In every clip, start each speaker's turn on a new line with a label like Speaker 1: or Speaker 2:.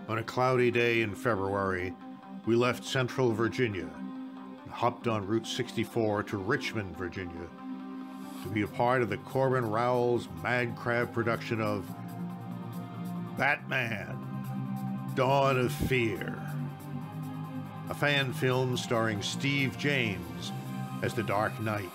Speaker 1: On a cloudy day in February, we left Central Virginia and hopped on Route 64 to Richmond, Virginia, to be a part of the Corbin Rowell's Mad Crab production of Batman, Dawn of Fear, a fan film starring Steve James as the Dark Knight.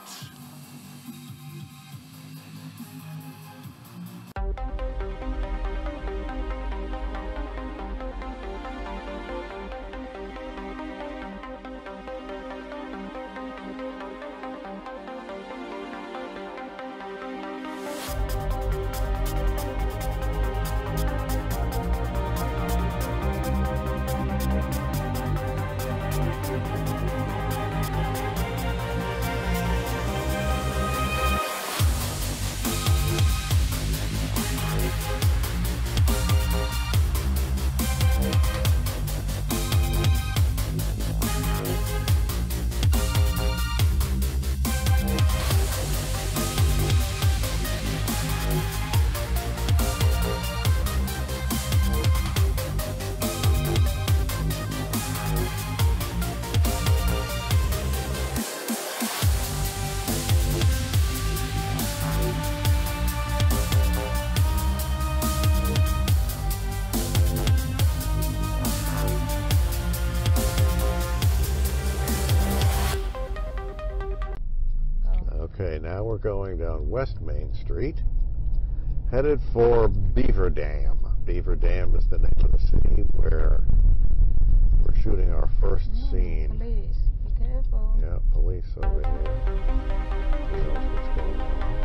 Speaker 1: Okay, now we're going down West Main Street, headed for Beaverdam. Beaverdam is the name of the city where we're shooting our first scene.
Speaker 2: Police, be careful.
Speaker 1: Yeah, police over here. Who knows what's going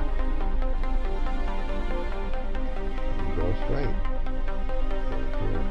Speaker 1: on? Go straight. Over here.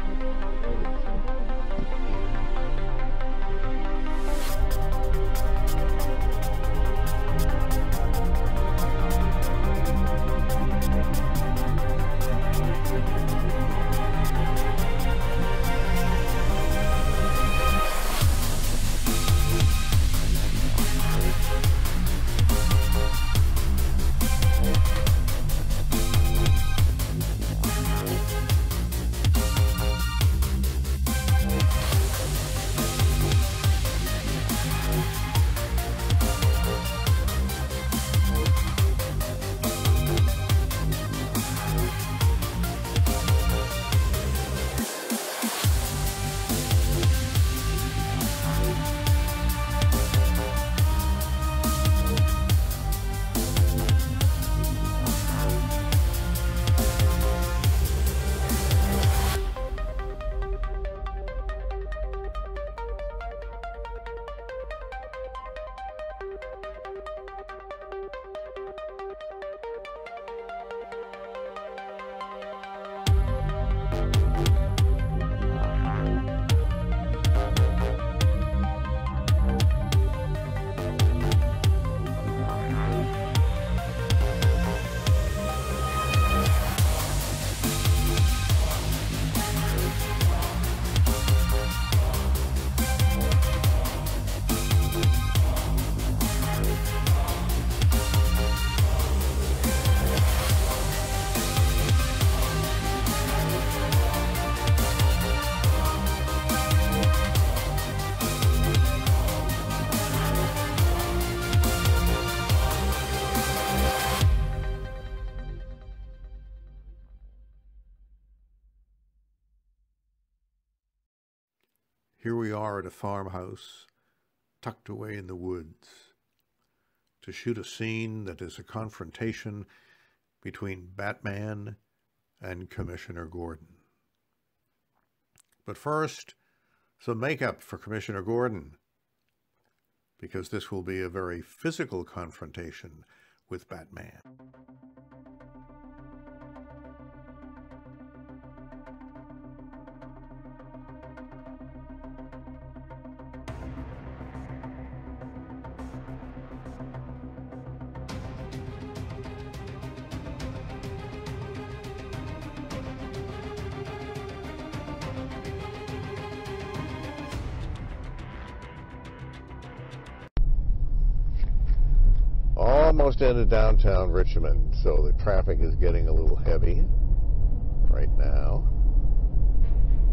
Speaker 1: Here we are at a farmhouse, tucked away in the woods, to shoot a scene that is a confrontation between Batman and Commissioner Gordon. But first, some makeup for Commissioner Gordon, because this will be a very physical confrontation with Batman. Almost into downtown Richmond, so the traffic is getting a little heavy right now.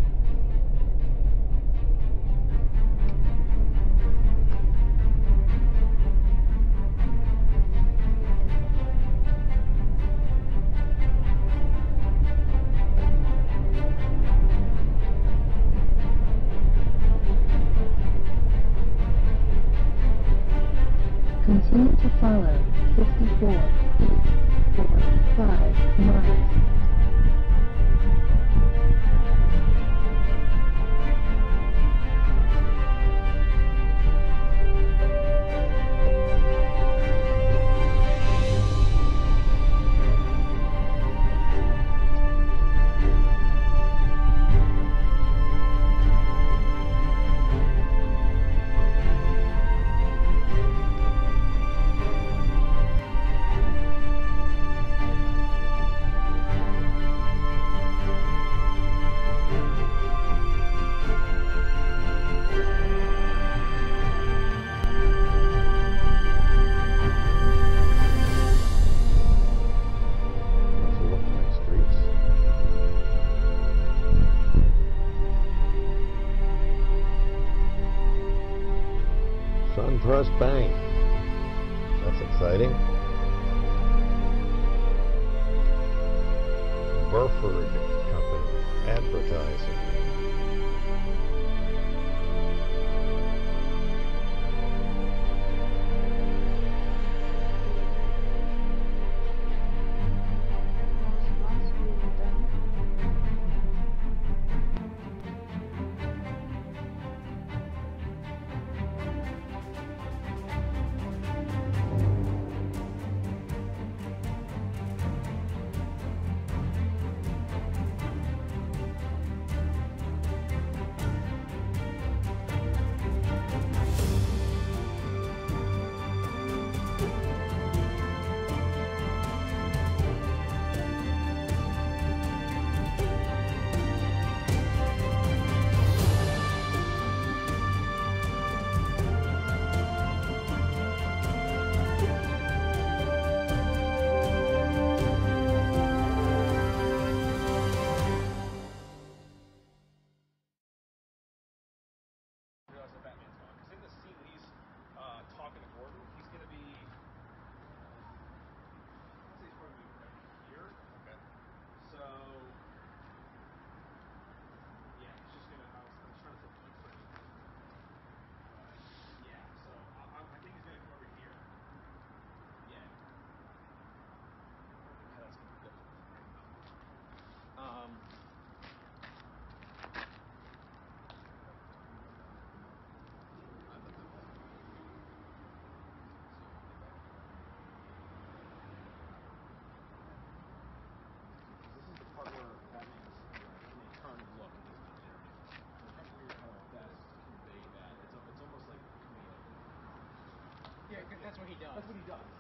Speaker 3: 5 miles.
Speaker 1: Trust Bank. That's exciting. Burford Company advertising.
Speaker 4: That's what he does. That's what he does.